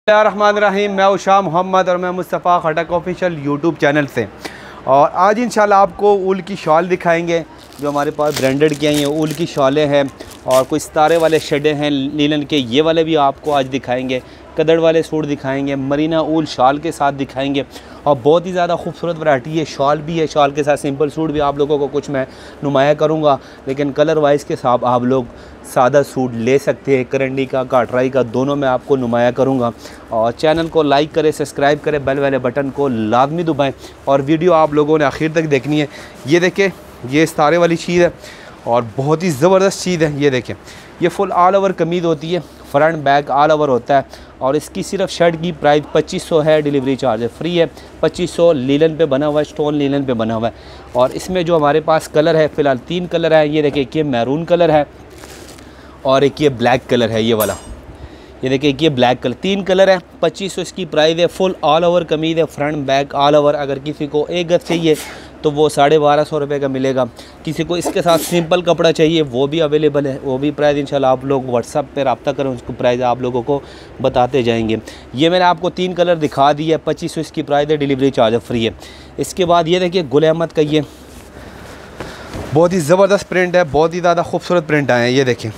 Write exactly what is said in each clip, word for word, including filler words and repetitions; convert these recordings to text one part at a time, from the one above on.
रहमान, मैं उषा मोहम्मद और मैं Mustafa Khattak official YouTube channel से। और आज इंशाल्लाह आपको ऊल की शॉल दिखाएंगे जो हमारे पास ब्रांडेड की हैं। ये ऊल की शॉलें हैं और कुछ सितारे वाले शेडें हैं लीलन के, ये वाले भी आपको आज दिखाएंगे। कदड़ वाले सूट दिखाएंगे, मरीना ऊल शॉल के साथ दिखाएंगे और बहुत ही ज़्यादा खूबसूरत वैरायटी है। शॉल भी है, शॉल के साथ सिंपल सूट भी आप लोगों को कुछ मैं नुमाया करूँगा, लेकिन कलर वाइज के साथ आप लोग सादा सूट ले सकते हैं। करंडी का, काटराई का, दोनों मैं आपको नुमाया करूँगा। और चैनल को लाइक करें, सब्सक्राइब करें, बेल वाले बटन को लाजमी दबाएँ और वीडियो आप लोगों ने आखिर तक देखनी है। ये देखें, ये सितारे वाली चीज़ है और बहुत ही ज़बरदस्त चीज़ है। ये देखें, ये फुल ऑल ओवर कमीज़ होती है, फ्रंट बैक ऑल ओवर होता है और इसकी सिर्फ शर्ट की प्राइस पच्चीस सौ है। डिलीवरी चार्ज फ्री है। पच्चीस सौ लीलन पे बना हुआ है, स्टोन लीलन पे बना हुआ है। और इसमें जो हमारे पास कलर है, फ़िलहाल तीन कलर है। ये देखिए, ये मैरून कलर है और एक ये ब्लैक कलर है, ये वाला। ये देखिए, ये ब्लैक कलर, तीन कलर है। पच्चीस सौ इसकी प्राइस है। फुल ऑल ओवर कमीज़ है, फ्रंट बैक ऑल ओवर। अगर किसी को एक गज चाहिए तो वो साढ़े बारह सौ रुपये का मिलेगा। किसी को इसके साथ सिंपल कपड़ा चाहिए वो भी अवेलेबल है, वो भी प्राइस इंशाल्लाह आप लोग व्हाट्सअप पे रब्ता करें, उसको प्राइस आप लोगों को बताते जाएंगे। ये मैंने आपको तीन कलर दिखा दिया है। पच्चीस सौ इसकी प्राइस है, डिलीवरी चार्ज फ्री है। इसके बाद ये देखिए, गुल अहमद का ये बहुत ही ज़बरदस्त प्रिंट है, बहुत ही ज़्यादा खूबसूरत प्रिंट आए हैं। ये देखें,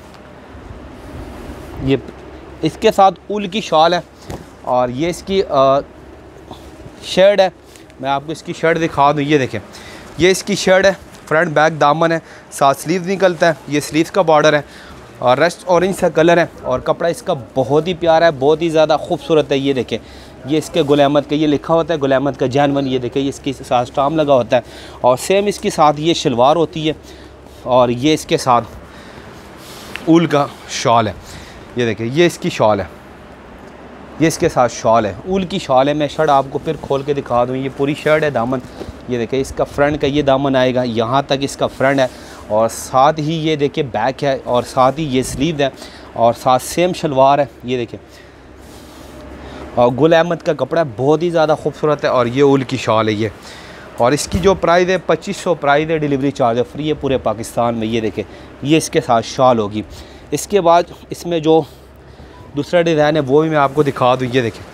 ये इसके साथ ऊल की शॉल है और ये इसकी शर्ट है। मैं आपको इसकी शर्ट दिखा दूँ। ये देखें, ये इसकी शर्ट है, फ्रंट बैक दामन है, साथ स्लीव निकलता है। ये स्लीव का बॉर्डर है और रस्ट ऑरेंज सा कलर है और कपड़ा इसका बहुत ही प्यारा है, बहुत ही ज़्यादा खूबसूरत है। ये देखें, ये इसके गुल अहमद का ये लिखा होता है, गुल अहमद का जानवन। ये देखें, ये इसके साथ स्टाम लगा होता है और सेम इसके साथ ये शलवार होती है और ये इसके साथ ऊल का शॉल है। ये देखें, ये इसकी शॉल है, ये इसके साथ शॉल है, ऊल की शॉल है। मैं शर्ट आपको फिर खोल के दिखा दूँ। ये पूरी शर्ट है, दामन। ये देखें, इसका फ्रंट का ये दामन आएगा, यहाँ तक इसका फ्रंट है और साथ ही ये देखिए बैक है और साथ ही ये स्लीव है और साथ सेम शलवार है। ये देखें, और गुल अहमद का कपड़ा बहुत ही ज़्यादा खूबसूरत है और ये ऊल की शॉल है ये। और इसकी जो प्राइस है पच्चीस सौ प्राइस है, डिलीवरी चार्ज फ्री है पूरे पाकिस्तान में। ये देखें, ये इसके साथ शॉल होगी। इसके बाद इसमें जो दूसरा डिज़ाइन है वो भी मैं आपको दिखा दूँ। ये देखें,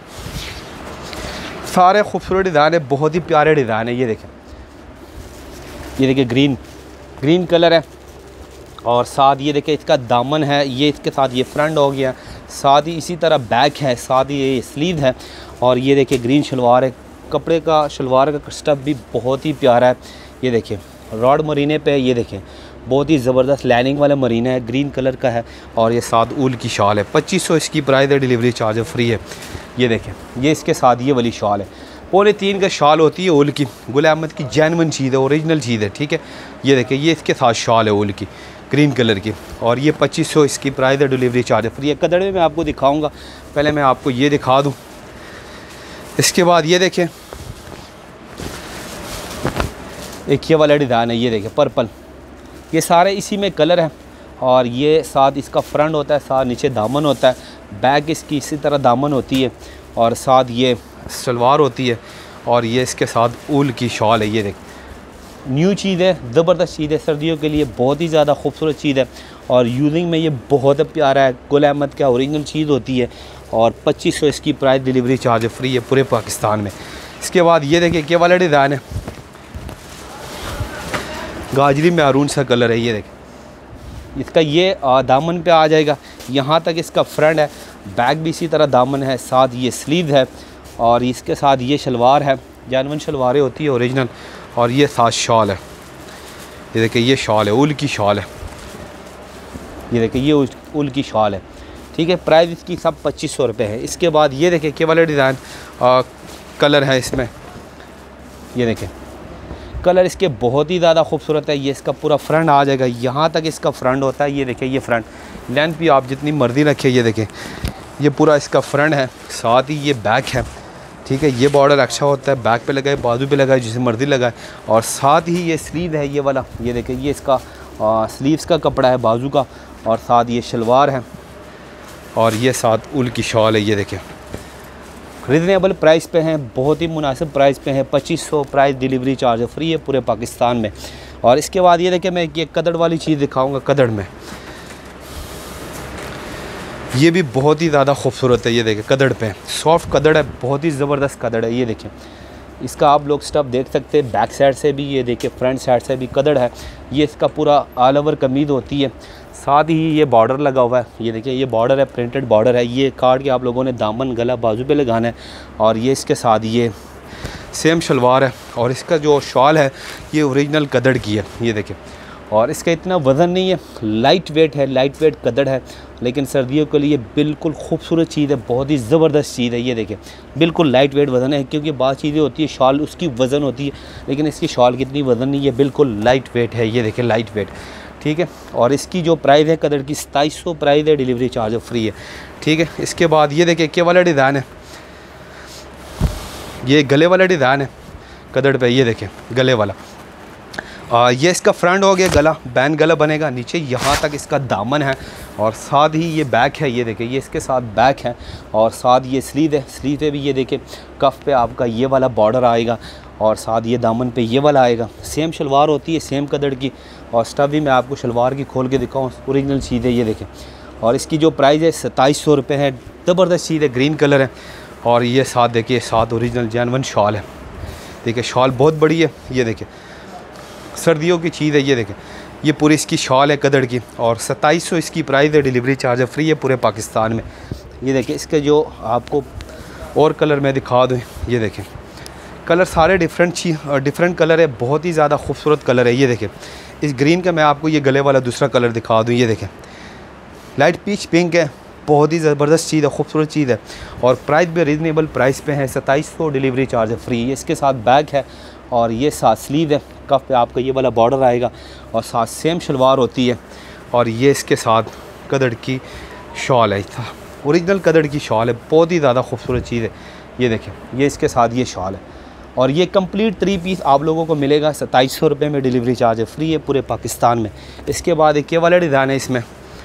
सारे खूबसूरत डिज़ाइन है, बहुत ही प्यारे डिज़ाइन है। ये देखें, ये देखिए ग्रीन ग्रीन कलर है और साथ ये देखें इसका दामन है, ये इसके साथ ये फ्रंट हो गया, साथ ही इसी तरह बैक है, साथ ही ये स्लीव है और ये देखिए ग्रीन शलवार है। कपड़े का शलवार का स्टफ भी बहुत ही प्यारा है। ये देखिए, रॉड मरीने पे, ये देखें बहुत ही ज़बरदस्त लाइनिंग वाला मरीना है, ग्रीन कलर का है और ये साथ ऊल की शॉल है। पच्चीस सौ इसकी प्राइस है, डिलीवरी चार्ज फ्री है। ये देखें, ये इसके साथ ये वाली शॉल है, पौने तीन का शॉल होती है ऊल की, गुल अहमद की जैनवन चीज़ है, ओरिजिनल चीज़ है, ठीक है। ये देखें, ये इसके साथ शॉल है ऊल की, ग्रीन कलर की और ये पच्चीस सौ इसकी प्राइस है, डिलीवरी चार्ज फ्री है। कदड़ में मैं आपको दिखाऊँगा, पहले मैं आपको ये दिखा दूँ। इसके बाद ये देखें, एक ये वाला डिज़ाइन है, ये देखें पर्पल। ये सारे इसी में कलर है और ये साथ इसका फ्रंट होता है, साथ नीचे दामन होता है, बैक इसकी इसी तरह दामन होती है और साथ ये सलवार होती है और ये इसके साथ ऊल की शॉल है। ये देख, न्यू चीज़ है, ज़बरदस्त चीज़ है, सर्दियों के लिए बहुत ही ज़्यादा खूबसूरत चीज़ है और यूजिंग में ये बहुत प्यारा है। गुल अहमद का ओरिजिनल चीज़ होती है और पच्चीस सौ इसकी प्राइस, डिलीवरी चार्ज फ्री है पूरे पाकिस्तान में। इसके बाद ये देखें, ये वाला डिज़ाइन है, गाजरी मैरून सा कलर है। ये देखें, इसका ये दामन पे आ जाएगा, यहाँ तक इसका फ्रंट है, बैक भी इसी तरह दामन है, साथ ये स्लीव है और इसके साथ ये शलवार है, जानवन शलवारें होती है ओरिजिनल और ये साथ शॉल है। ये देखें, ये शॉल है, ऊल की शॉल है। ये देखें, ये ऊल की शॉल है, ठीक है। प्राइस इसकी सब पच्चीस सौ रुपये है। इसके बाद ये देखें, के वाले डिज़ाइन कलर है इसमें। ये देखें, कलर इसके बहुत ही ज़्यादा खूबसूरत है। ये इसका पूरा फ्रंट आ जाएगा, यहाँ तक इसका फ्रंट होता है। ये देखें, ये फ्रंट लेंथ भी आप जितनी मर्ज़ी रखें। ये देखें, ये पूरा इसका फ्रंट है, साथ ही ये बैक है, ठीक है। ये बॉर्डर अच्छा होता है, बैक पे लगाए, बाजू पे लगाए, जिसे मर्ज़ी लगाए और साथ ही ये स्लीव है, ये वाला। ये देखें, ये इसका स्लीव्स का कपड़ा है, बाजू का और साथ ये शलवार है और ये साथ ऊल की शॉल है। ये देखें, रीज़नेबल प्राइस पे हैं, बहुत ही मुनासिब प्राइस पे हैं। पच्चीस सौ प्राइस, डिलीवरी चार्ज फ्री है पूरे पाकिस्तान में। और इसके बाद ये देखिए, मैं ये कदड़ वाली चीज़ दिखाऊंगा। कदड़ में ये भी बहुत ही ज़्यादा खूबसूरत है, ये देखें कदड़ पे सॉफ्ट कदड़ है, बहुत ही ज़बरदस्त कदड़ है। ये देखें इसका आप लोग स्टफ देख सकते हैं, बैक साइड से भी ये देखें, फ्रंट साइड से भी कदड़ है। ये इसका पूरा ऑल ओवर कमीज़ होती है, साथ ही ये बॉर्डर लगा हुआ है। ये देखिए ये बॉर्डर है, प्रिंटेड बॉर्डर है। ये काट के आप लोगों ने दामन गला बाजू पे लगाना है। और ये इसके साथ ये सेम शलवार है और इसका जो शॉल है ये ओरिजिनल कदड़ की है। ये देखें और इसका इतना वज़न नहीं है, लाइट वेट है, लाइट वेट कदड़ है, लेकिन सर्दियों के लिए बिल्कुल खूबसूरत चीज़ है, बहुत ही ज़बरदस्त चीज़ है। ये देखें बिल्कुल लाइट वेट वज़न है, क्योंकि बात चीज़ें होती है शॉल उसकी वज़न होती है, लेकिन इसकी शॉल की इतनी वज़न नहीं है, बिल्कुल लाइट वेट है। ये देखें लाइट वेट, ठीक है। और इसकी जो प्राइस है कदड़ की सताईस सौ प्राइस है, डिलीवरी चार्ज फ्री है, ठीक है। इसके बाद ये देखें के वाला डिज़ाइन है, ये गले वाला डिज़ाइन है कदड़ पे। ये देखें गले वाला, आ, ये इसका फ्रंट हो गया, गला बैन गला बनेगा, नीचे यहाँ तक इसका दामन है और साथ ही ये बैक है। ये देखें ये इसके साथ बैक है और साथ ये स्लीव है, स्लीव पे भी ये देखें कफ पे आपका ये वाला बॉर्डर आएगा और साथ ये दामन पे ये वाला आएगा। सेम शलवार होती है, सेम कदड़ की। और स्टफ भी मैं आपको शलवार की खोल के दिखाऊँ, ओरिजिनल चीज़ है। ये देखें और इसकी जो प्राइस है सताईस सौ रुपये है, ज़बरदस्त चीज़ है, ग्रीन कलर है। और ये साथ देखिए साथ ओरिजिनल जैनवन शॉल है, देखिए शॉल बहुत बड़ी है। ये देखें सर्दियों की चीज़ है। ये देखें ये पूरी इसकी शॉल है कदड़ की और सत्ताईस सौ इसकी प्राइस है, डिलीवरी चार्ज फ्री है पूरे पाकिस्तान में। ये देखें इसके जो आपको और कलर मैं दिखा दूँ, ये देखें कलर सारे डिफरेंट चीज डिफरेंट कलर है, बहुत ही ज़्यादा खूबसूरत कलर है। ये देखें इस ग्रीन का मैं आपको ये गले वाला दूसरा कलर दिखा दूँ। ये देखें लाइट पीच पिंक है, बहुत ही ज़बरदस्त चीज़ है, खूबसूरत चीज़ है और प्राइस भी रीज़नेबल प्राइस पे है, सत्ताईस सौ डिलीवरी चार्ज फ्री। इसके साथ बैग है और ये साथ स्लीव है, कफ पे आपका ये वाला बॉर्डर आएगा और साथ सेम शलवार होती है। और ये इसके साथ कदड़ की शॉल है, ओरिजिनल कदड़ की शॉल है, बहुत ही ज़्यादा खूबसूरत चीज़ है। ये देखें ये इसके साथ ये शॉल है और ये कंप्लीट थ्री पीस आप लोगों को मिलेगा सत्ताईस सौ रुपये में, डिलीवरी चार्ज फ्री है पूरे पाकिस्तान में। इसके बाद एक ये वाला डिज़ाइन है, इसमें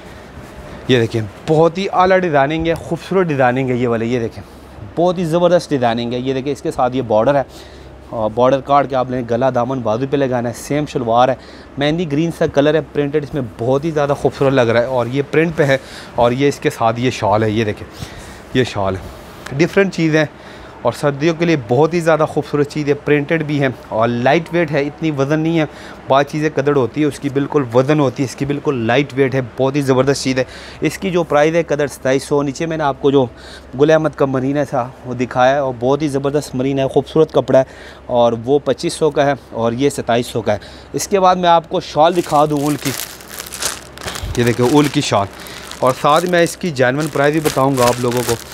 ये देखें बहुत ही आला डिज़ाइनिंग है, खूबसूरत डिज़ाइनिंग है ये वाले। ये देखें बहुत ही ज़बरदस्त डिज़ाइनिंग है। ये देखें इसके साथ ये बॉर्डर है और बॉर्डर काट के आपने गला दामन बाजू पे लगाना है। सेम शलवार है, मेहंदी ग्रीन सा कलर है, प्रिंटेड इसमें बहुत ही ज़्यादा खूबसूरत लग रहा है और ये प्रिंट पे है। और ये इसके साथ ये शॉल है, ये देखें ये शॉल है, डिफरेंट चीज़ है और सर्दियों के लिए बहुत ही ज़्यादा खूबसूरत चीज़ है, प्रिंटेड भी है और लाइट वेट है, इतनी वज़न नहीं है। बात चीज़ें कदड़ होती है उसकी बिल्कुल वज़न होती है, इसकी बिल्कुल लाइट वेट है, बहुत ही ज़बरदस्त चीज़ है। इसकी जो प्राइस है कदड़ सताईस सौ। नीचे मैंने आपको जो गुल अहमद का मरीना था वो दिखाया है और बहुत ही ज़बरदस्त मरीना है, खूबसूरत कपड़ा है और वो पच्चीस सौ का है और ये सताईस सौ का है। इसके बाद मैं आपको शॉल दिखा दूँ ऊल की, ये देखिए ऊल की शॉल और साथ मैं इसकी जेन्युइन प्राइस भी बताऊँगा आप लोगों को,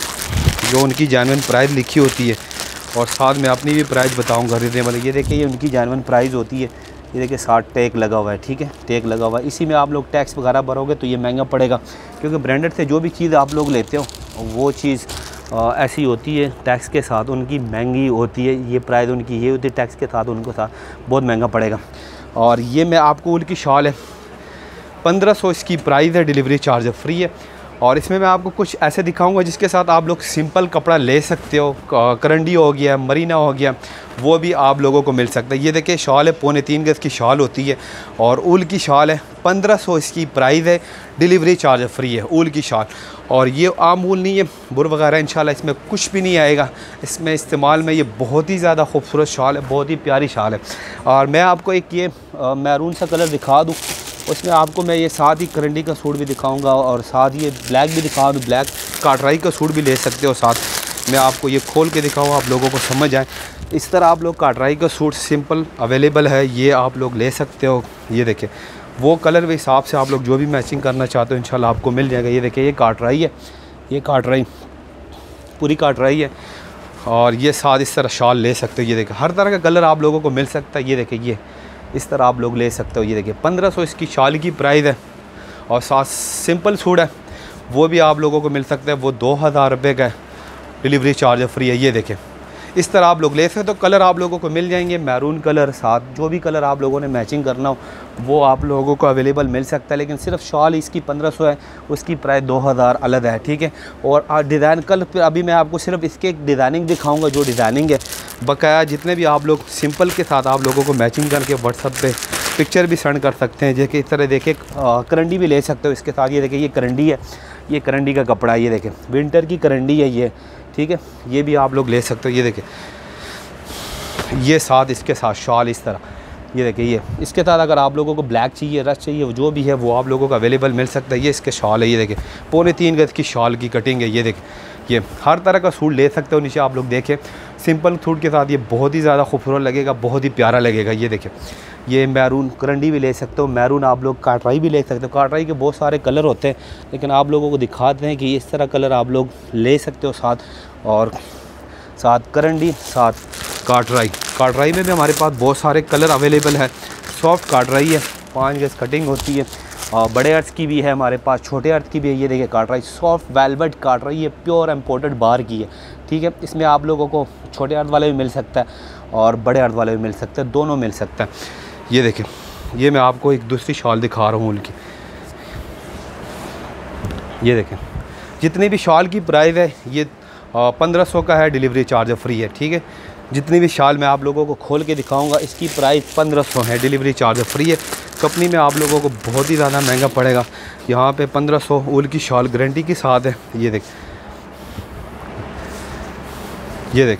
जो उनकी जेन्युइन प्राइस लिखी होती है और साथ में अपनी भी प्राइस बताऊंगा रीजनेबल। ये देखिए ये उनकी जेन्युइन प्राइस होती है। ये देखिए साथ टैग लगा हुआ है, ठीक है, टैग लगा हुआ है। इसी में आप लोग टैक्स वगैरह भरोगे तो ये महंगा पड़ेगा, क्योंकि ब्रांडेड से जो भी चीज़ आप लोग लेते हो वो चीज़ ऐसी होती है, टैक्स के साथ उनकी महंगी होती है। ये प्राइस उनकी ये होती है, टैक्स के साथ उनको साथ बहुत महंगा पड़ेगा। और ये मैं आपको उनकी शॉल है, पंद्रह सौ इसकी प्राइस है, डिलीवरी चार्ज फ्री है। और इसमें मैं आपको कुछ ऐसे दिखाऊंगा जिसके साथ आप लोग सिंपल कपड़ा ले सकते हो, करंडी हो गया, मरीना हो गया, वो भी आप लोगों को मिल सकता है। ये देखिए शॉल है, पौने तीन गज की शॉल होती है और ऊल की शॉल है, पंद्रह सौ इसकी प्राइस है, डिलीवरी चार्ज फ्री है ऊल की शॉल। और ये आम ऊल नहीं है, बुर वगैरह इंशाल्लाह इसमें कुछ भी नहीं आएगा इसमें इस्तेमाल में। ये बहुत ही ज़्यादा खूबसूरत शॉल है, बहुत ही प्यारी शॉल है। और मैं आपको एक ये मैरून सा कलर दिखा दूँ, उसमें आपको मैं ये साथ ही करंडी का सूट भी दिखाऊंगा और साथ ही ये ब्लैक भी दिखा दूँ, ब्लैक काटराई का सूट भी ले सकते हो। साथ मैं आपको ये खोल के दिखाऊँ, आप लोगों को समझ आए। इस तरह आप लोग काटराई का सूट सिंपल अवेलेबल है, ये आप लोग ले सकते हो। ये देखें वो कलर के हिसाब से आप लोग जो भी मैचिंग करना चाहते हो इंशाल्लाह आपको मिल जाएगा। ये देखिए ये काटराई है, ये काटराई पूरी काटराई है और ये साथ इस तरह शॉल ले सकते हो। ये देखें हर तरह का कलर आप लोगों को मिल सकता है। ये देखें ये इस तरह आप लोग ले सकते हो। ये देखिए पंद्रह सौ इसकी शॉल की प्राइस है और साथ सिंपल सूट है वो भी आप लोगों को मिल सकता है, वो दो हज़ार रुपये का है, डिलीवरी चार्ज फ्री है। ये देखें इस तरह आप लोग ले सकते हो, तो कलर आप लोगों को मिल जाएंगे, मैरून कलर, साथ जो भी कलर आप लोगों ने मैचिंग करना हो वो आप लोगों को अवेलेबल मिल सकता है। लेकिन सिर्फ शॉल इसकी पंद्रह सौ है, उसकी प्राइस दो हज़ार अलग है, ठीक है। और डिज़ाइन कल फिर अभी मैं आपको सिर्फ इसके एक डिज़ाइनिंग दिखाऊंगा, जो डिज़ाइनिंग है बकाया जितने भी आप लोग सिंपल के साथ आप लोगों को मैचिंग करके व्हाट्सअप पे पिक्चर भी सेंड कर सकते हैं। जैसे इस तरह देखे करंडी भी ले सकते हो इसके साथ। ये देखिए ये करंडी है, ये करंडी का कपड़ा है, ये देखें विंटर की करंडी है ये, ठीक है। ये भी आप लोग ले सकते हो। ये देखें ये साथ इसके साथ शॉल इस तरह, ये देखिए ये इसके साथ अगर आप लोगों को ब्लैक चाहिए, रश चाहिए, जो भी है वो आप लोगों को अवेलेबल मिल सकता है। ये इसके शॉल है, ये देखें पौने तीन गज की शॉल की कटिंग है। ये देखें ये हर तरह का सूट ले सकते हो। नीचे आप लोग देखें सिंपल सूट के साथ ये बहुत ही ज़्यादा खूबसूरत लगेगा, बहुत ही प्यारा लगेगा। ये देखें ये मैरून करंडी भी ले सकते हो, मैरून आप लोग काटराई भी ले सकते हो। काटराई के बहुत सारे कलर होते हैं, लेकिन आप लोगों को दिखाते हैं कि इस तरह कलर आप लोग ले सकते हो साथ, और साथ करंडी साथ काटराई। काटराई में भी हमारे पास बहुत सारे कलर अवेलेबल है। सॉफ्ट काटराई है, पाँच गज कटिंग होती है, और बड़े अर्थ की भी है हमारे पास, छोटे अर्थ की भी है। ये देखिए काटराई सॉफ्ट वेलवेट काटराई है, प्योर इम्पोर्टेड बाहर की है, ठीक है। इसमें आप लोगों को छोटे अर्थ वाले भी मिल सकता है और बड़े अर्थ वाले भी मिल सकते हैं, दोनों मिल सकता है। ये देखें ये मैं आपको एक दूसरी शॉल दिखा रहा हूँ उनकी। ये देखें जितनी भी शॉल की प्राइस है ये पंद्रह सौ का है, डिलीवरी चार्ज फ्री है, ठीक है। जितनी भी शाल मैं आप लोगों को खोल के दिखाऊंगा इसकी प्राइस पंद्रह सौ है, डिलीवरी चार्ज फ्री है। कंपनी में आप लोगों को बहुत ही ज़्यादा महंगा पड़ेगा। यहाँ पे पंद्रह सौ ऊल की शॉल गारंटी के साथ है। ये देख ये देख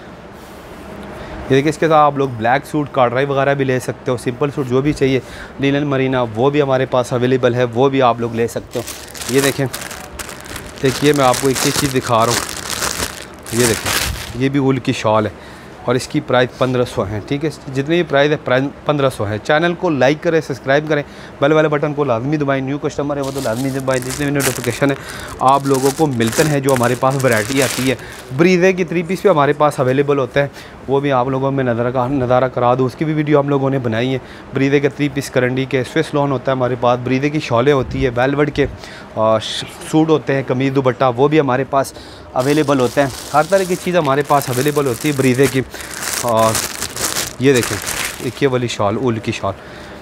ये देखिए इसके साथ आप लोग ब्लैक सूट काटराई वगैरह भी ले सकते हो। सिंपल सूट जो भी चाहिए लिनन मरीना वो भी हमारे पास अवेलेबल है, वो भी आप लोग ले सकते हो। ये देखें देखिए मैं आपको एक ही चीज़ दिखा रहा हूँ। ये देखें ये भी ऊल की शॉल है और इसकी प्राइस पंद्रह सौ है, ठीक है। जितनी भी प्राइस है प्राइस पंद्रह सौ है। चैनल को लाइक करें, सब्सक्राइब करें, बेल वाले बटन को लाजमी दबाएं। न्यू कस्टमर है वो तो लाजमी दबाएं, जितने भी नोटिफिकेशन है आप लोगों को मिलते हैं। जो हमारे पास वैरायटी आती है ब्रीजे की थ्री पीस भी हमारे पास अवेलेबल होते हैं, वो भी आप लोगों में नज़ारा का नज़ारा करा दूँ। उसकी भी वीडियो हम लोगों ने बनाई है। ब्रीजे के थ्री पीस करंडी के स्विस लॉन होता है हमारे पास, ब्रीजे की शॉलें होती है, वेलवेट के सूट होते हैं, कमीज़ दुपट्टा वो भी हमारे पास अवेलेबल होते हैं। हर तरह की चीज़ हमारे पास अवेलेबल होती है ब्रीजे की। और ये देखें एक ये वाली शॉल ऊल की शॉल,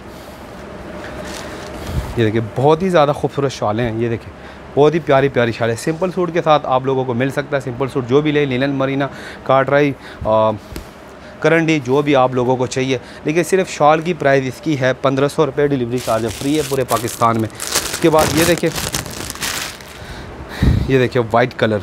ये देखिए बहुत ही ज़्यादा खूबसूरत शॉलें हैं। ये देखें बहुत ही प्यारी प्यारी शॉल है। सिंपल सूट के साथ आप लोगों को मिल सकता है। सिंपल सूट जो भी ले, लिनन मरीना काटराई करंडी जो भी आप लोगों को चाहिए, लेकिन सिर्फ शॉल की प्राइस इसकी है पंद्रह सौ रुपये, डिलीवरी चार्ज फ्री है पूरे पाकिस्तान में। इसके बाद ये देखें ये देखिए वाइट कलर,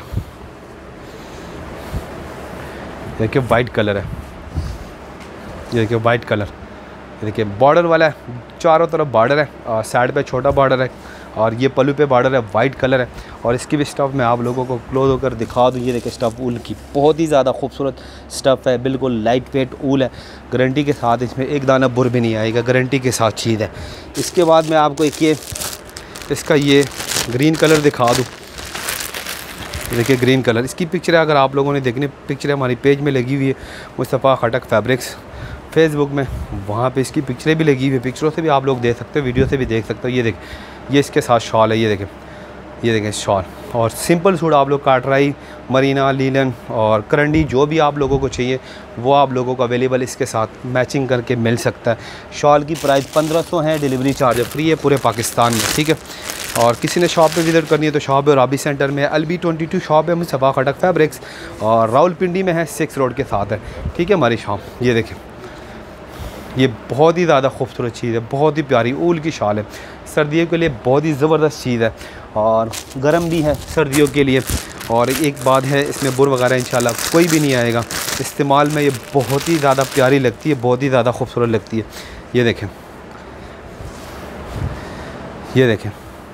देखिए वाइट कलर है, ये देखिए वाइट कलर, ये देखिए बॉर्डर वाला है, चारों तरफ बॉर्डर है और साइड पे छोटा बॉर्डर है और ये पल्लू पे बॉर्डर है, वाइट कलर है। और इसकी भी स्टफ़ मैं आप लोगों को क्लोज होकर दिखा दूँ। ये देखिए स्टफ़ ऊल की बहुत ही ज़्यादा खूबसूरत स्टफ़ है, बिल्कुल लाइट वेट ऊल है, गारंटी के साथ। इसमें एक दाना बुर भी नहीं आएगा, गारंटी के साथ चीज़ है। इसके बाद मैं आपको एक ये इसका ये ग्रीन कलर दिखा दूँ। देखिए ग्रीन कलर, इसकी पिक्चर अगर आप लोगों ने देखनी, पिक्चर हमारी पेज में लगी हुई है मुस्तफ़ा खटक फैब्रिक्स फेसबुक में, वहाँ पे इसकी पिक्चरें भी लगी हुई है। पिक्चरों से भी आप लोग देख सकते हो, वीडियो से भी देख सकते हो। ये देख ये इसके साथ शॉल है, ये देखें ये देखें शॉल। और सिंपल सूट आप लोग काटराई मरीना लीलन और करंडी जो भी आप लोगों को चाहिए वो आप लोगों को अवेलेबल इसके साथ मैचिंग करके मिल सकता है। शॉल की प्राइस पंद्रह सौ है, डिलीवरी चार्ज फ्री है पूरे पाकिस्तान में, ठीक है। और किसी ने शॉप पे विज़िट करनी है तो शॉप है राबी सेंटर में, L B twenty two shop है मुस्तफ़ा खटक फैब्रिक्स, और रावलपिंडी में है, सिक्स रोड के साथ है, ठीक है हमारी शॉप। ये देखें ये बहुत ही ज़्यादा खूबसूरत चीज़ है, बहुत ही प्यारी ऊल की शॉल है, सर्दियों के लिए बहुत ही ज़बरदस्त चीज़ है और गर्म भी है सर्दियों के लिए। और एक बात है इसमें बुर वगैरह इंशाल्लाह कोई भी नहीं आएगा इस्तेमाल में। ये बहुत ही ज़्यादा प्यारी लगती है, बहुत ही ज़्यादा खूबसूरत लगती है। ये देखें ये देखें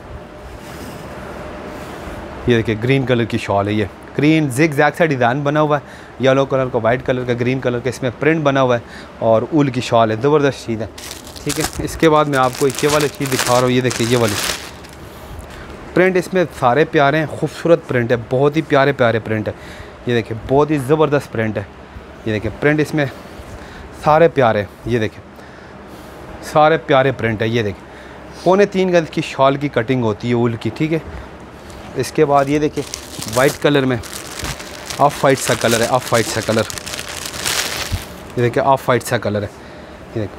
ये देखिए ग्रीन कलर की शॉल है, ये ग्रीन जिग जैग सा डिज़ाइन बना हुआ है, येलो कलर का, वाइट कलर का, ग्रीन कलर का इसमें प्रिंट बना हुआ है और ऊल की शॉल है, ज़बरदस्त चीज़ है, ठीक है। इसके बाद मैं आपको ये वाली चीज़ दिखा रहा हूँ। ये देखिए ये वाली प्रिंट, इसमें सारे प्यारे हैं, खूबसूरत प्रिंट है, बहुत ही प्यारे प्यारे प्रिंट है। ये देखिए बहुत ही ज़बरदस्त प्रिंट है। ये देखिए प्रिंट इसमें सारे प्यारे, ये देखिए सारे प्यारे प्रिंट है। ये देखिए पौने तीन गज की शॉल की कटिंग होती है ऊल की, ठीक है। इसके बाद ये देखिए वाइट कलर में ऑफ वाइट सा कलर है, ऑफ वाइट सा कलर, ये देखिए ऑफ वाइट सा कलर है, ये देखिए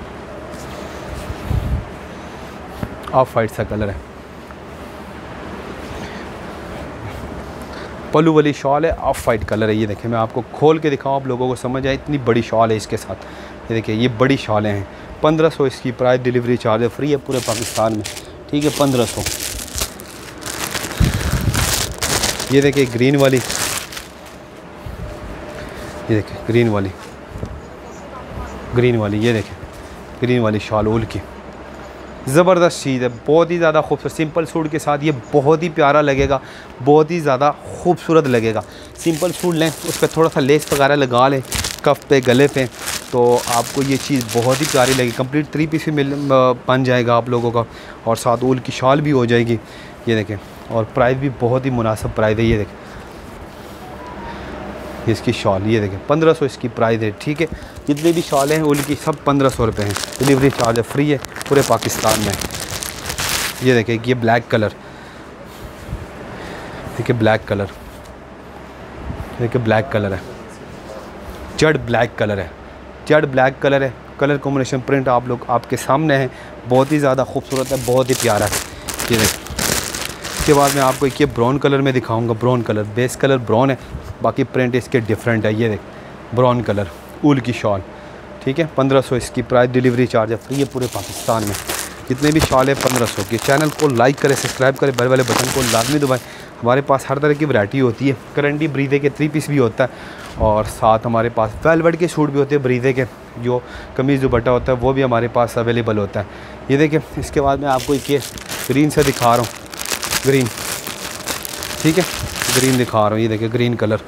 ऑफ वाइट सा कलर है। पल्लू वाली शॉल है, ऑफ वाइट कलर है। ये देखिए मैं आपको खोल के दिखाऊँ आप लोगों को समझ आए, इतनी बड़ी शॉल है इसके साथ। ये देखिए ये बड़ी शॉलें हैं, पंद्रह सौ इसकी प्राइस, डिलीवरी चार्ज फ्री है पूरे पाकिस्तान में, ठीक है। पंद्रह सौ ये देखिए ग्रीन वाली, ये देखिए ग्रीन वाली, ग्रीन वाली, ये देखिए ग्रीन वाली शॉल ऊल की, ज़बरदस्त चीज़ है, बहुत ही ज़्यादा खूबसूरत। सिंपल सूट के साथ ये बहुत ही प्यारा लगेगा, बहुत ही ज़्यादा खूबसूरत लगेगा। सिंपल सूट लें, उस पर थोड़ा सा लेस वगैरह लगा लें कफ पे, गले पे, तो आपको ये चीज़ बहुत ही प्यारी लगेगी। कंप्लीट थ्री पीस भी मिल बन जाएगा आप लोगों का, और साथ ऊल की शॉल भी हो जाएगी। ये देखें, और प्राइस भी बहुत ही मुनासिब प्राइस है। ये देखें इसकी शॉल, ये देखें पंद्रह सौ इसकी प्राइस है, ठीक है। जितनी भी शॉलें हैं ऊल की सब पंद्रह सौ रुपये हैं। डिलीवरी चार्ज फ्री है पूरे पाकिस्तान में। ये देखें, ये ब्लैक कलर, देखिए ब्लैक कलर, देखिए ब्लैक कलर है, जड़ ब्लैक कलर है, जड़ ब्लैक कलर है। कलर कॉम्बिनेशन प्रिंट आप लोग आपके सामने है, बहुत ही ज़्यादा खूबसूरत है, बहुत ही प्यारा है। ये देखें, इसके बाद मैं आपको एक ये ब्राउन कलर में दिखाऊंगा। Brown colour, base colour brown है, बाकी प्रिंट इसके डिफरेंट है। ये देख ब्राउन कलर, ऊल की शॉल, ठीक है। पंद्रह सौ इसकी प्राइस, डिलीवरी चार्ज है फ्री है पूरे पाकिस्तान में। जितने भी शॉल है पंद्रह सौ की। चैनल को लाइक करें, सब्सक्राइब करें, बेल वाले बटन को लाजमी दबाएं। हमारे पास हर तरह की वैरायटी होती है। करंडी ब्रीदे के थ्री पीस भी होता है, और साथ हमारे पास वेलवेट के सूट भी होते हैं ब्रीदे के, जो कमीज़ दुपट्टा होता है वो भी हमारे पास अवेलेबल होता है। ये देखें, इसके बाद मैं आपको एक ये ग्रीन से दिखा रहा हूँ, ग्रीन, ठीक है, ग्रीन दिखा रहा हूँ। ये देखिए ग्रीन कलर,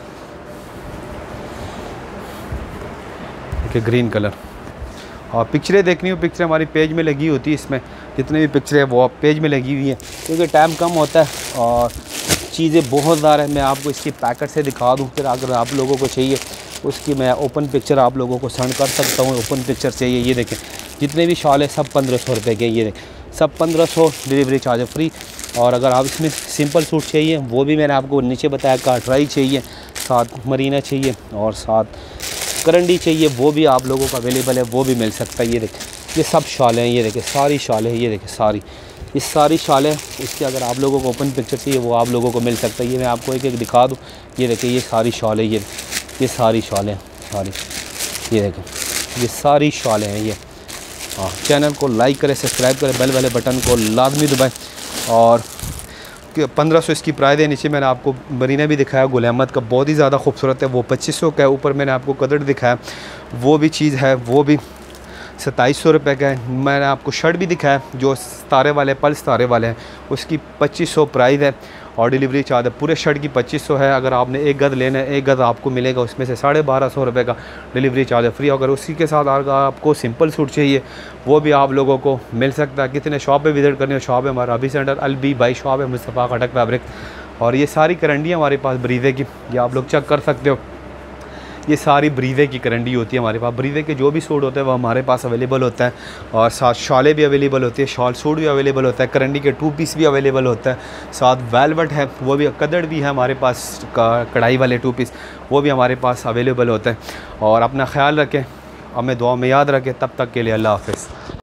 देखिए ग्रीन कलर। और पिक्चरें देखनी हो, पिक्चरें हमारी पेज में लगी होती है। इसमें जितने भी पिक्चरें वो पेज में लगी हुई हैं, क्योंकि टाइम कम होता है और चीज़ें बहुत ज़्यादा है। मैं आपको इसकी पैकेट से दिखा दूँ, फिर अगर आप लोगों को चाहिए उसकी मैं ओपन पिक्चर आप लोगों को सेंड कर सकता हूँ। ओपन पिक्चर चाहिए, ये देखें जितने भी शॉल है सब पंद्रह सौ रुपये के। ये देखें सब पंद्रह सौ, डिलीवरी चार्ज फ्री। और अगर आप इसमें सिंपल सूट चाहिए, वो भी मैंने आपको नीचे बताया, काटराई चाहिए, साथ मरीना चाहिए, और साथ करंडी चाहिए, वो भी आप लोगों का अवेलेबल है, वो भी मिल सकता है। ये देखें, ये सब शॉलें हैं, ये देखें सारी शॉलें हैं, ये देखें सारी, ये सारी शॉलें। इसकी अगर आप लोगों को ओपन पिक्चर चाहिए वो आप लोगों को मिल सकता है। ये मैं आपको एक एक दिखा दूँ। ये देखें, ये सारी शॉलें, ये ये सारी शॉलें सारी, ये देखें ये सारी शॉलें हैं ये। हाँ, चैनल को लाइक करें, सब्सक्राइब करें, बेल वाले बटन को लाजमी दबाएं। और पंद्रह सौ इसकी प्राइस है। नीचे मैंने आपको मरीना भी दिखाया गुल अहमद का, बहुत ही ज़्यादा खूबसूरत है, वो पच्चीस सौ का है। ऊपर मैंने आपको कदर दिखाया, वो भी चीज़ है, वो भी सत्ताईस सौ रुपये का है। मैंने आपको शर्ट भी दिखाया जो सितारे वाले, पल सितारे वाले हैं, उसकी पच्चीस सौ प्राइस है, और डिलीवरी चार्ज है पूरे शर्ट की पच्चीस सौ है। अगर आपने एक गद लेना है, एक गद आपको मिलेगा उसमें से साढ़े बारह सौ रुपये का, डिलीवरी चार्ज है फ्री। अगर उसी के साथ अगर आपको सिंपल सूट चाहिए वो भी आप लोगों को मिल सकता है। कितने शॉप पे विज़िट करनी हो, शॉप है हमारा अभी सेंटर अलबी बाई शॉप है, मुस्तफ़ा खटक फैब्रिक। और ये सारी करंडियाँ हमारे पास ब्रीदे की, ये आप लोग चेक कर सकते हो। ये सारी ब्रीदे की करंडी होती है हमारे पास। ब्रीदे के जो भी सूट होते हैं वो हमारे पास अवेलेबल होता है, और साथ शॉलें भी अवेलेबल होती है, शॉल सूट भी अवेलेबल होता है, करंडी के टू पीस भी अवेलेबल होता है, साथ वेलवेट है वो भी, कदड़ भी है हमारे पास, कढ़ाई वाले टू पीस वो भी हमारे पास अवेलेबल होता है। और अपना ख्याल रखें, हमें दुआ में याद रखें। तब तक के लिए अल्लाह हाफ़िज़।